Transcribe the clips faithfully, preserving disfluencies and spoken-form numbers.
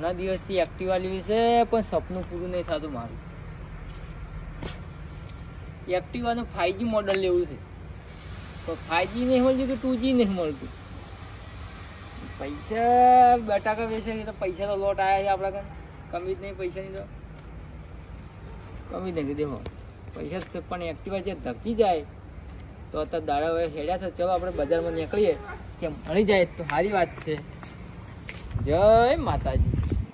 ઘણા દિવસથી એક્ટિવા લેવી છે પણ સપનું પૂરું નહીં થતું મારું. એક્ટિવાનું ફાઈવ જી મોડલ લેવું છે પણ ફાઈવ જી નહીં મળતું તો ટુ જી નહીં મળતું. પૈસા બટાકા વેચે તો પૈસાનો લોટ આવ્યા છે આપણા કાન કમી જ નહીં પૈસાની તો કમી નથી. દેખો પૈસા છે પણ એક્ટિવા જે ધકી જાય તો અત્યારે દાડા હવે હેડ્યા છે. ચલો આપણે બજારમાં નીકળીએ ત્યાં મળી જાય તો સારી વાત છે. જય માતાજી.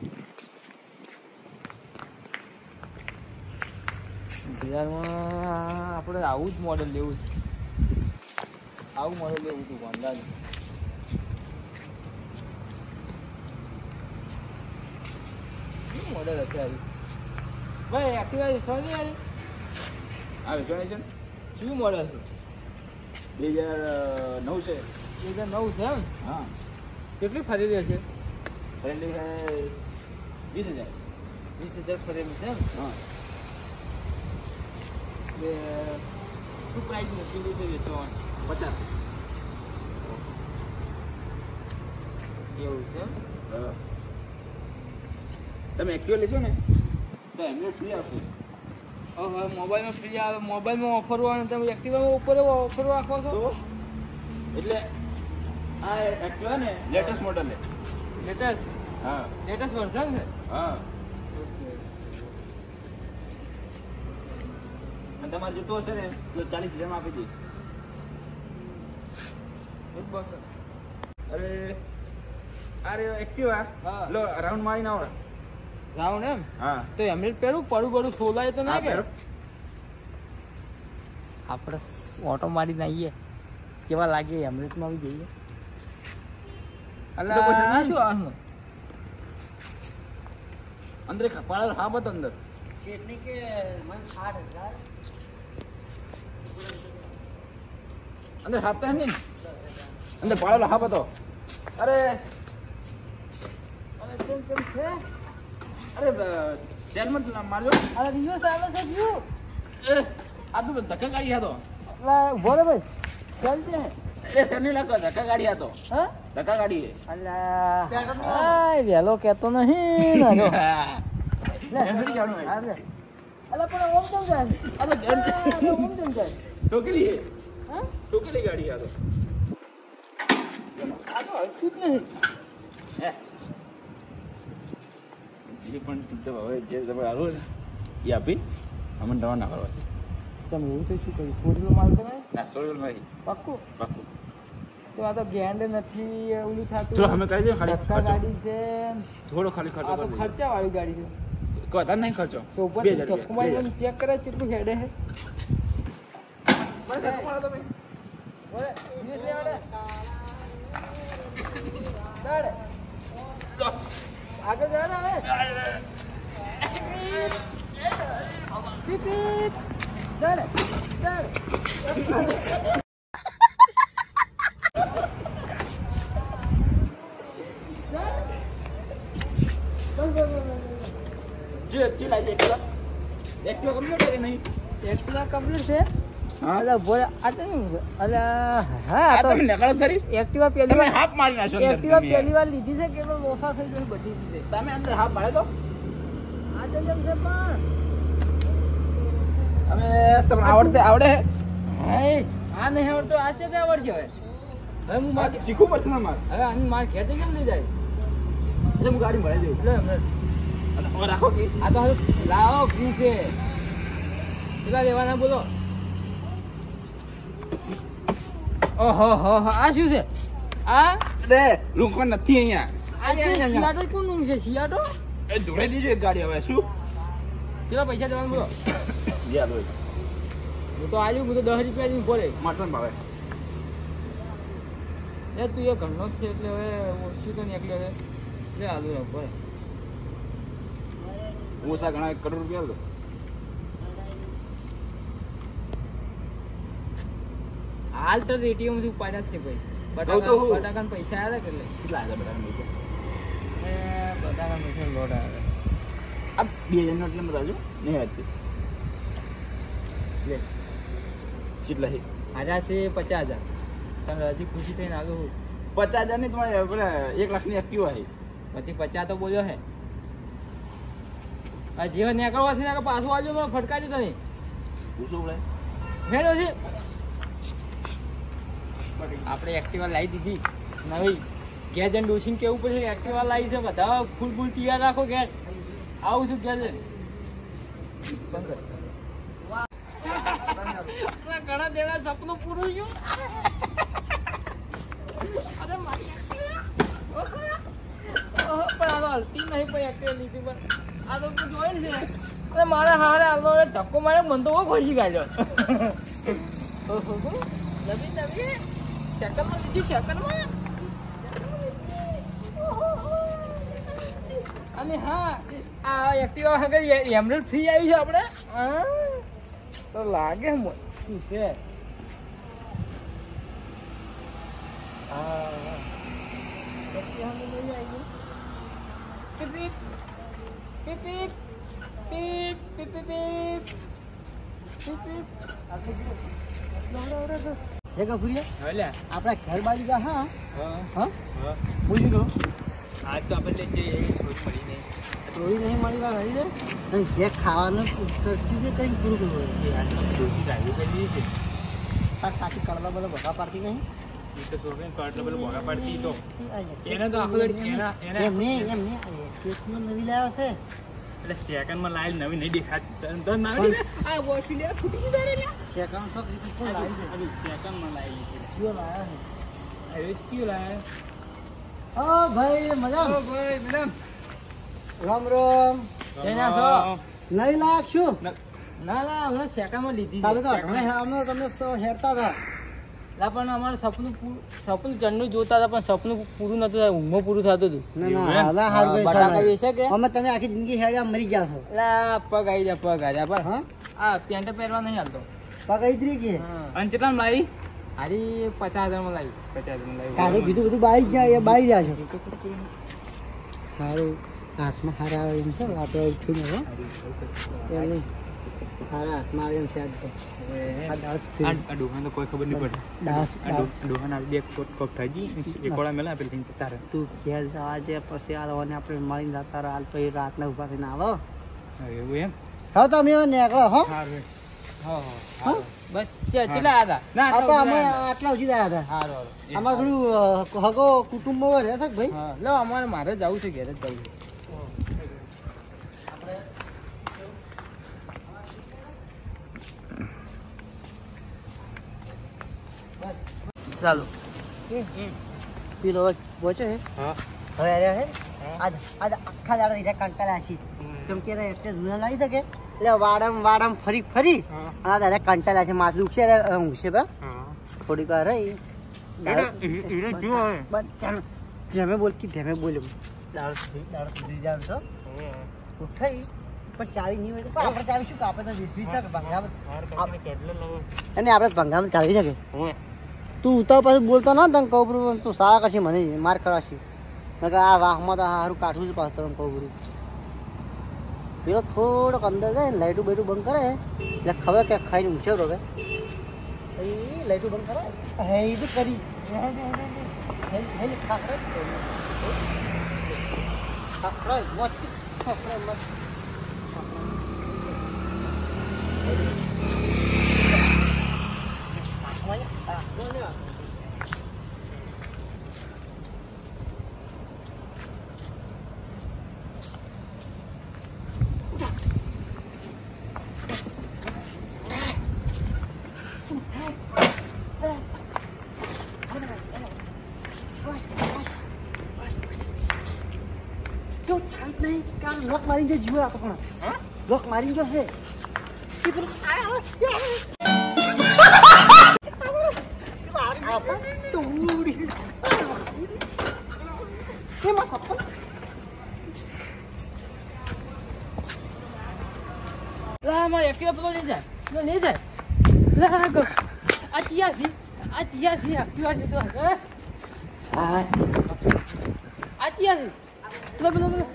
બજારમાં આપણે આવું જ મોડલ લેવું છે. આવું મોડલ લેવું હતું હોન્ડાનું. મોડલ હશે આવી ભાઈ એક્ટિવા સોની યાર હા વેચવાની છે. શું મોડલ છે? બે હજાર નવ છે. બે હજાર નવ છે એમ? હા. કેટલી ખરીદી હશે? ખરીદી છે વીસ હજાર. વીસ હજાર ખરીદી છે એમ? હા. બે શું પ્રાઇસ મૂકેલું છે વેચવાનું? પચાસ. એવું છે એમ? હા. તમે એક્ટિવા લેશો ને તો એમને ફ્રી આવશે. હવે મોબાઈલમાં ફ્રી આવે. મોબાઈલમાં ઓફર હોય ને તમે એક્ટિવામાં ઉપર ઓફર રાખો છો તો એટલે આ એક્ટિવા ને લેટેસ્ટ મોડલ છે. લેટેસ્ટ હા લેટેસ્ટ વર્ઝન છે. હા. ઓકે. અને તમારે જોતું હશે ને તો ચાલીસ હજારમાં આપી દઈશ. અરે અરે એક્ટિવા હા. લો રાઉન્ડ મારીને આવો. રાઉન્ડ એમ? હા. તો એમનેટ પહેરું પડું પડું સોલાય તો ના કે હા, આપણે ઓટો મારીને આવીએ કેવા લાગે એમરેટમાં આવી જઈએ. એટલે પછી અલ્યા શું આ અંદર ખપાળો હા બતો અંદર એટલે કે મને સાઠ હજાર અંદર હાપતા હે ને અંદર પાળેલો હા બતો. અરે અરે કેમ કેમ છે? અરે શેરમાં મારજો. અરે રિવ્યુ ચાલે છે વ્યૂ. એ આ તો ધક્કા ગાડી હતો. એટલે ઉભો રે ભાઈ ચાલ છે. એ શેર નહીં લાગતો ધક્કા ગાડી હતો. હા ધક્કા ગાડી છે. અલ્યા આય વેલો કહેતો નહીં નાનો. લે એમ નહીં જાણું અરે અલા પણ ઓમ કેમ જાય? આ તો ઘર અરે ઓમ કેમ જાય? ટોકેલી છે. હા ટોકેલી ગાડી આ તો. આ તો હલતું જ નહીં. હે એ પણ શુદ્ધ હવે જે તમે આવો ને એ આપી અમને દવા ના કરવા. તમે એવું તો શું કર્યું? છોડલો માલ તમે ના સોળ નહીં પાક્કું? પાક્કું. તો આ તો ગેંડ નથી ઓલું થતું. તો અમે કરી દઈએ ખાલી ધક્કા ખર્ચો. ગાડી છે. થોડો ખાલી ખર્ચો આ તો કરી દઈએ. ખર્ચા વાળી ગાડી છે. કોઈ વધારે નહીં ખર્ચો. તો ઉપર બે હજાર રૂપિયા, બે હજાર. ધક્કુમાં ચેક કરે કેટલું હેડે છે. બસ ધક્કો મારો તમે. બોલે વીસ લેવાડે. ચાલે. લો. આગળ જા ને હવે. પીપ પીપ. ચાલે ચાલે. જે જે લાગે એકલા એકલા કમ્પ્લીટ છે કે નહીં? એક્ટિવા કમ્પ્લીટ છે. હા. અલા બોલે આ તો શું છે? અલા હા આ આ તો તમે નકળો કરી એક્ટિવા પહેલી તમે વાર હાફ મારી નાખો અંદર એક્ટિવા તમે પહેલી વાર લીધી છે કે એમાં લોફા થઈ ગઈ બધી રીતે. તમે અંદર હાફ મારે તો આ તો જેમ છે પણ અમે તમને આવડતે આવડે હાય આ નહીં આવડતો આ છે તે આવડશે હવે. હવે હું માર આ શીખવું પડશે ને મારે. હવે આની માર ઘેર કેમ લઈ જાય? એટલે હું ગાડી ભરાઈ દઉં. એટલે હમણાં અને હવે રાખો કે આ તો હવે લાવો ફ્રી છે. કેટલા લેવાના બોલો? ઓહો હો હો આ શું છે? આ દે રૂકો નથી અહીંયા. આ શિયાટો કોનું છે? શિયાટો એ ધોઈ દીજો એક ગાડી હવે શું કેટલા પૈસા દેવાનું બોલો? યાદ હોય હું તો આવ્યું હું તો દસ રૂપિયા ની બોલે. મારસન ભાવે એ તું એ ઘરનો જ છે એટલે હવે ઓછું તો નીકળ્યો છે એટલે આલુ એમ બોલે. ઓછા ઘણા એક કરોડ રૂપિયા લો. હાલ તો એટીએમ થી ઉપાડ્યા જ છે ભાઈ. તો તો હું. બટાકા બટાકા પૈસા આવ્યા કેટલે? કેટલા આવ્યા બધા પૈસા? એ બટાકા પૈસા લોટ આવ્યા. આ બે હજાર નો એટલે બતાવજો નહીં વાંચતી લે કેટલા છે? આજા છે પચાસ હજાર. તમે હજી ખુશી થઈને આગળ પચાસ હજાર ની તમારે પેલા એક લાખ ની એક્ટિવા છે. પછી પચાસ તો બોલ્યો હે. આ જેવા નીકળવાથી નાખે પાછું આવજો મેં ફટકાર્યું તને તું શું બોલે હેડો છે આપણે એક્ટિવા લાવી દીધી નવી ગેસ એન્ડ ડોસીને કેવું પડશે એક્ટિવા લાવી છે બધા ફૂલ ફૂલ તૈયાર રાખો ગેસ આવું છું ગેસ ઘણા દેના સપનું પૂરું થયું અરે મારી પણ આ તો હલતી નહીં પણ એક્ટિવા લીધી પણ આ તો જોઈ છે અને મારા હારે આવતો ધક્કો મારે મન તો ખોસી કાઢ્યો નવી નવી સેકન્ડમાં લીધી સેકન્ડમાં અને હા આ એક્ટિવા આગળ એમરેડ ફ્રી આવી છે આપણે હા તો લાગે શું છે હા એક્ટિવા નહીં આવી પીપ પીપ પીપ પીપ પીપ પીપ પીપ પીપ હે ગફુરિયા હલે આપણા ઘર બાજુ જા હા હા હા હા પૂછી ગયો આજ તો આપણે લઈ જઈએ થોડી મળી નહીં થોડી નહીં મળી વાત હરી છે અને ઘેર ખાવાનું ખર્ચી છે કંઈક પૂરું કરવું એ આજ તો થોડી ચાલુ કરી છે તાર કાચી કડલા બધા ભગા પાડતી નહીં એ તો થોડું કાટલો પેલો ભોગા પાડતી તો એને તો આખો દડી એના એના એમ નહીં એમ નહીં કેસમાં નવી લાવ્યો છે એટલે સેકન્ડમાં લાઈલ નવી નહીં દેખાત તો નવી આ વોશી લે ફૂટી ગઈ રે લે સેકન્ડ સો રીતે કોણ લાવી છે અભી સેકન્ડમાં લાવી છે કયો લાવ્યા છે અરે ક્યું લાયા ઓ ભાઈ મજા ઓ ભાઈ મેડમ રામ રામ એના છો નહીં લાયક શું ના ના હવે સેકન્ડમાં લીધી તમે તો છે હમણાં અમે તમે તો હેરતા હતા લા પણ અમારું સપનું પૂરું સપનું ચણનું જોતા હતા પણ સપનું પૂરું નતું થાય ઊંઘમાં પૂરું થતું હતું ના ના હાલા હાલ ભાઈ બટાકા વેચે કે અમે તમે આખી જિંદગી હેડ્યા મરી ગયા છો લા પગ આવી જા પગ આવી જા પર હા આ પેન્ટ પહેરવા નહીં હાલતો પગ ઇતરી કે અને કેટલામાં લાવી હારી પચાસ હજારમાં લાવી પચાસ હજારમાં લાવી કાલે બીજું બધું બાળી જ જાય એ બાળી જાય છે સારું હાથમાં હારા આવે એમ છે આપણે ઉઠ્યું ને હો એમ નહીં હારા હાથમાં આવે એમ છે આજ તો આ દાળ સુધી. આ ડોહાને તો કોઈ ખબર નહીં પડે દાળ આ ડો- ડોહાના બે કોટ કોક થઈ ગઈ એક કોળા મેલા આપેલ થઈને તારે તું ઘેર જવા જે પછી આ લોકોને આપણે મળીને જતા રહો હાલ તો એ રાતના ઉભા થઈને આવો એવું એમ હા તમે હવે નીકળો હો સારું હા હા બસ ચે- કેટલા હતા ના આ તો અમે આટલા સુધી આવ્યા હતા હારું આમાં પેલું અ, હગો કુટુંબ રહે છે કે ભાઈ હા લો અમારે મારે જવું છે ઘેર જ જવું છે ચાલો પેલો પહોંચે છે હા હવે આવ્યા છે આજ આજ આખા દાડા રહ્યા કંટાળ્યા છીએ કેમ કે એટલે જૂના લાવી શકે એટલે વાડમ વાડમ ફરી ફરી હા. આ દાડા કંટાળ્યા છે માથું દુખશે એટલે ઊંઘશે બા હા થોડીક વાર રહી બસ ચાલ ધેમે બોલ કે ધેમે બોલ્યો દાળ સુધી દાળ સુધી જાવ તો ઉઠાઈ પણ ચાવી નહીં હોય તો પણ આપણે ચાવી શું કે આપણે તો વીસ વીસ શકે ભંગામાં અને આપણે ભંગામાં ચાવી શકે તું ઉતાવ પાછું બોલતો ના તને કહું બરું તું સારા કશી મને માર ખરાશી કે આ વાહમાં તો સારું કાઢવું છે પાછું તને કહું બરું પેલો થોડોક અંદર જાય ને લાઇટું બાઇટું બંધ કરે એટલે ખબર કે ખાઈને ઊંચે રોવે એ લાઇટું બંધ કરે હે એ બી કરી જો ચાલત નહીં કાલ લોક મારી જો જીવો આ તો પણ લોક મારી જશે એ પેલું તોડી એમાં સપન લા મારે એકલા પેલો લઈ જાય લો લઈ જાય લા ગો આ ચિયાસી આ ચિયાસી આ ચિયાસી તો હે આ આ ચિયાસી પેલો પેલો પેલો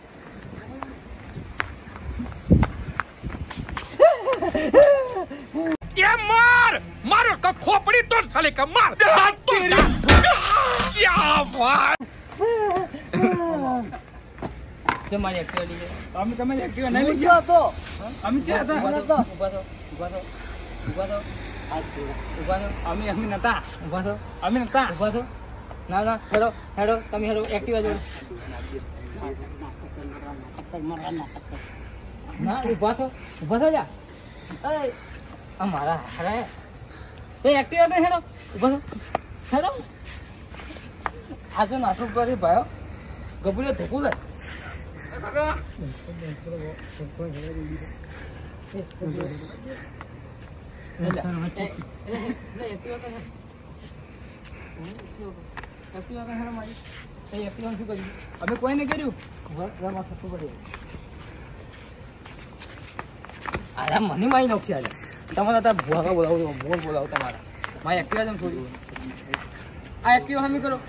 ये मार मारो का खोपड़ी तोड़ साले का मार हाथ तोड़ क्या बात જે મારી એક્ટિવા લઈ જાય. અમે તમે એક્ટિવા નહીં લઈ હું ગયા જો હતો અમે ક્યાં હતા ઊભા થો, ઊભા થો, ઊભા થો, ઊભા થો, હાથ જોડો. ઊભા થો, અમે અમે નતા ઊભા થો, અમે નતા ઊભા થો. ના ના હેડો હેડો તમે હેડો એક્ટિવા જોડો. ના ઊભા થો, ઊભા થો જા. એ આ મારા હારા એ એક્ટિવા તો હેડો ઊભા થો હેડો. આ તો નાટક કરી ભાઈઓ ગબુલે ધોકું લે. અમે કોઈ નહીં કર્યું આરા મને મારી નાખશે આજે. તમારે ત્યાં ભૂવા બોલાવું બોલ બોલાવો તમારા મારી એક્ટિવા જેમ છોડી આ એક્ટિવા હમી કરો.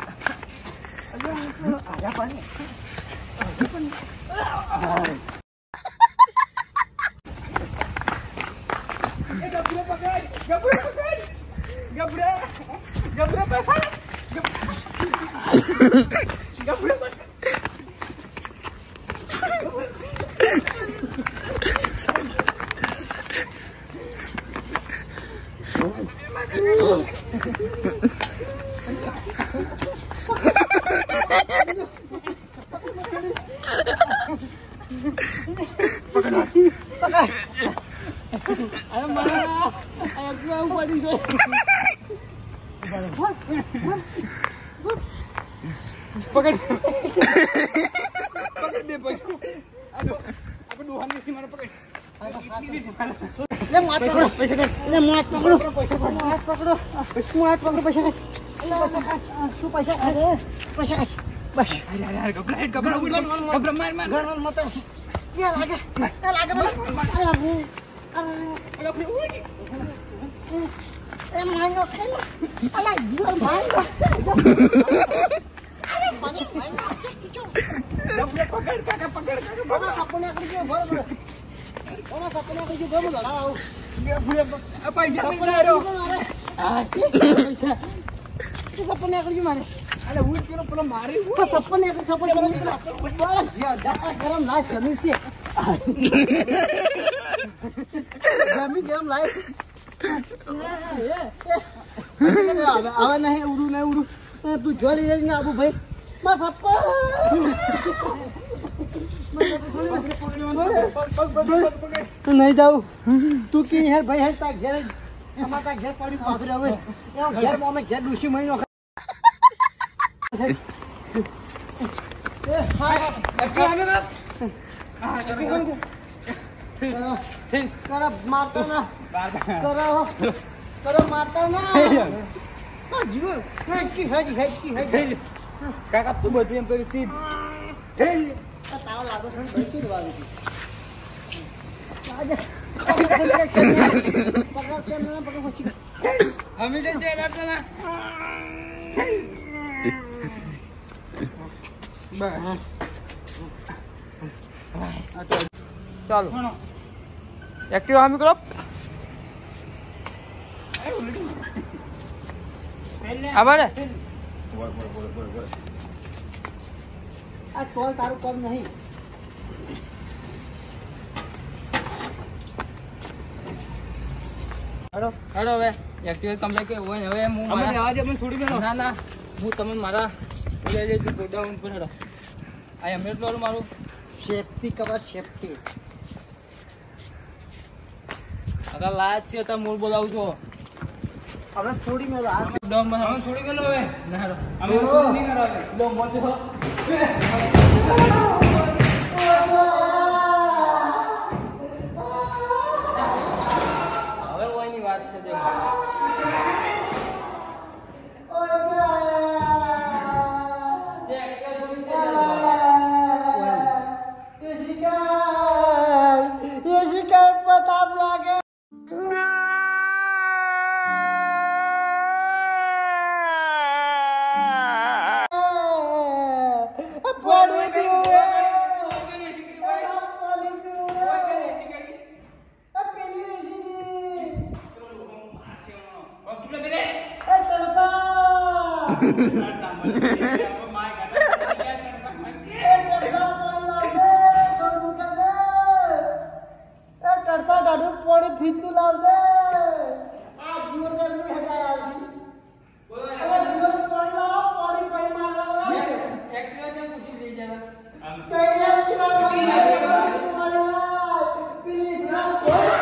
અરે મારા આ એક્ટિવા ઉપાડી છે. પકડ પકડ દે પકડ આપણે દોહાન નથી મારે પકડ લે માથ પકડો પૈસા કાઢ. લે માથ પકડો પૈસા કાઢ. માથ પકડો હું હાથ પકડો પૈસા કાઢ. લે પૈસા કાઢ. શું પૈસા કાઢ? પૈસા કાઢ. બસ ગભરાય ગભરાય ગભરા માર માર ઘર મત લે લાગે લે લાગે મને. અરે હું એ માનો ખેલો અલા જીવન ભાઈ અરે મને માનો ચૂચો પકડ કાકા પકડ કાકા ઓના સપને કરી ગયો બરોબર ઓના સપને કરી ગયો બરોબર લડા આવ આ પૈસા સપને નહીં આવ્યો. આ પૈસા તું સપને કરી ગયો મારે અરે હું જ પેલો પેલો મારી હું તો સપને કરી સપને કરી બસ જા ગરમ લાય જમીન છે જમીન ગરમ લાય આવા નહીં ઉડું નહીં ઉડું તું જો લઈ જઈને આબુ ભાઈ માં સપ્પા નહીં જાઉં તું કી હે ભાઈ હે તા ઘેર અમાર તા ઘેર પડી પાછળ આવે એ ઘેર અમે ઘેર ડુસી મહિનો એ હા કરા મારતા ના કરા કરા મારતા ના જીવો હેચી હેચી હેચી હેચી કાકા તું બધું એમ કરી તી તાવ લાગો છે બેસી દેવાનું આજે પકડ કેમ ના પકડ પછી અમે તો છે ડરતા ના. ચાલો એક્ટિવા હમી કરો. આભાર આ ટોલ તારું કમ નહીં હેડો હેડો હવે એક્ટિવા કમ્પ્લેટ કે હોય ને હવે હું અમે મારા- રહેવા દે મને છોડી મેલો ના ના હું તમે મારા લઈ લેજો ગોડાઉન પર હેડો. આ એમએટ વાળું મારું સેફટી કવર સેફટી અગર લાજ છે તો મૂળ બોલાવું છો. હવે થોડી મેં આ ડોમ માં અમે છોડી મેલો હવે ના હેડો અમે છોડી નહીં કરાવે ડોમ મોટો છો. હવે ઓયની વાત છે દેખો. જે એક્ટિવા છોડી છે ये शिकार ये शिकार प्रताप लागे पड़ी दियो पड़ी दियो पेली ऋषि ए चलता ए चलता દાડું પાણી ફીતું લાવજે આ જીવન દર્દી હજાર આવશે હવે જીવન પાણી લાવો પાણી પઈ મારવા એક્ટિવા જેમ પૂછી દઈ જરા ચાઈ એક્ટિવા પાણી લાવ પ્લીઝ લાવ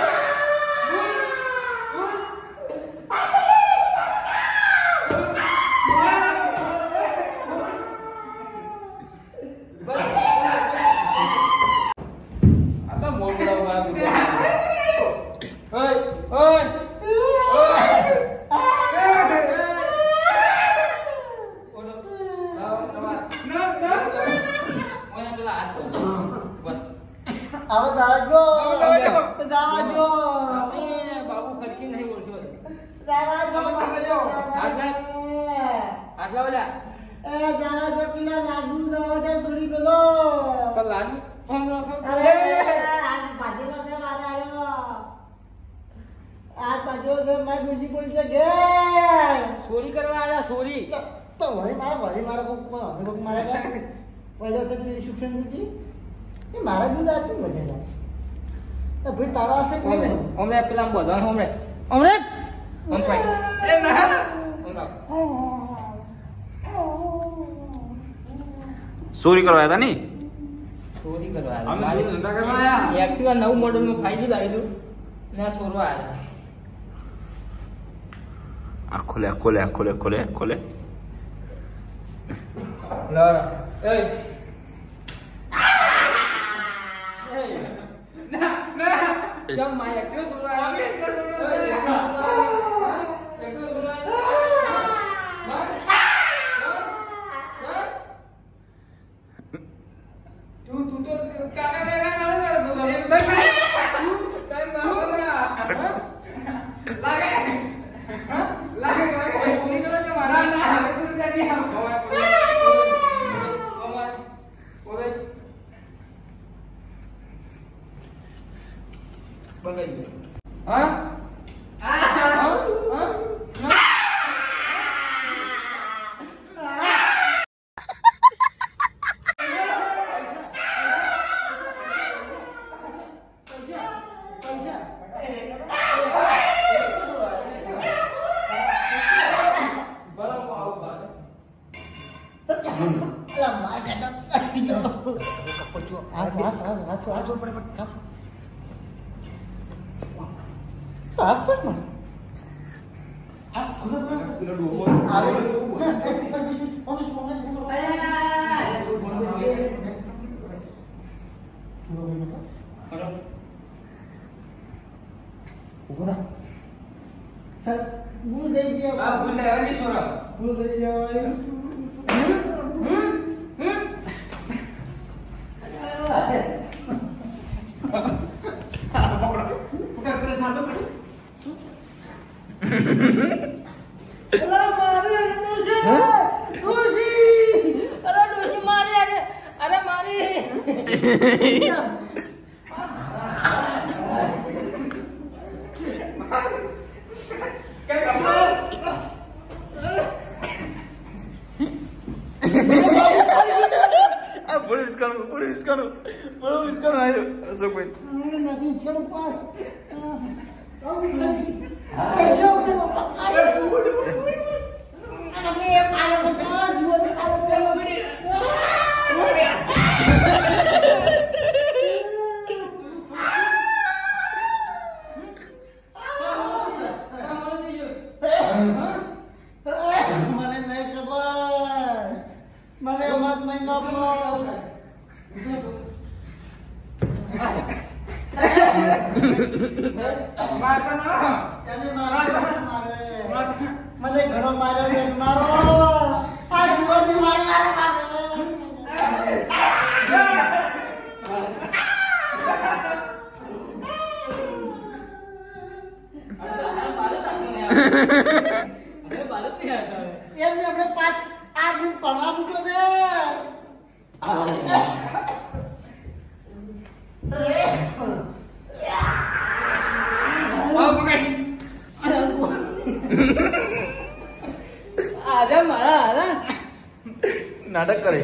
હવે દાજો દાજો બાબુ ખડકી નહીં ઓળખ્યો દાજો આટલા બધા એ દાજો પેલા લાડુ દાજો છોડી પેલો પણ લાડુ ફોન રાખો અરે આ બાજેલો છે મારે આવ્યો આ બાજુ છે મારી ડુજી બોલ છે કે ચોરી કરવા આવ્યા ચોરી તો વળી મારે વળી મારે કોક અમે કોક મારે પહેલો છે પેલી સુખેન ડુજી એ મારા દૂધ આચું મજે જાય તો ભાઈ તારા હશે કોઈ નહીં ઓમરે પેલા બધા ઓમરે ઓમરે ઓમ પાઈ એ ના ઓમ કા ચોરી કરવા આવ્યા હતા ની ચોરી કરવા અમે આવ્યા ધંધા કરવા આવ્યા. એક્ટિવા નવું મોડલ નું ફાઈવ જી લાવ્યું ને આ ચોરવા આવ્યા આ ખોલે આ ખોલે આ ખોલે ખોલે ખોલે લો એ જમ માય એક્ટિવા ચોરવા આવ્યા એક્ટિવા ચોરવા તું તું તો કાકા કાકા કાકા તું ટાઈમ લાગે હા લાગે લાગે ચોરી કરો છો મારા ના હવે તું જલ્દી આવ ઓમર ઓવે બંગાઈ ગયો હા હા હા અલા માર કાકા કાઢી દો કપચો આ આ આ આ આ જો પડે પડે આ છોડ માં આ ખુદ પેલો ડોબો આવે ઓને ઓને ઉગોના સર ભૂલ દઈ ગયો આ ભૂલ દે અરે છોરા ભૂલ દઈ જવાય Boleh sekarang, boleh sekarang, boleh sekarang ayo, masuk pun. Nanti sekarang pas. Cecok tu, ada food. Anak ni ada betul, jual ada betul. Mana naik kabar? Mana mat main kapal? મારતા ના એને મારો મારે મને ઘણો માર્યો છે મારો આ જીવનથી મારી મારે એમને આપણે પાંચ આ દિન પડવા મૂક્યો છે नाटक करे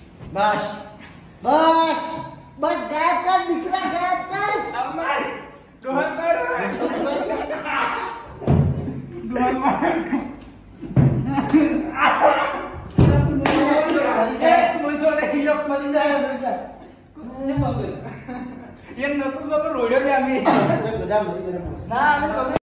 बस बस बस गायब कर દીકરા ગાયબ કર બધા મળી ગયા. ના અમે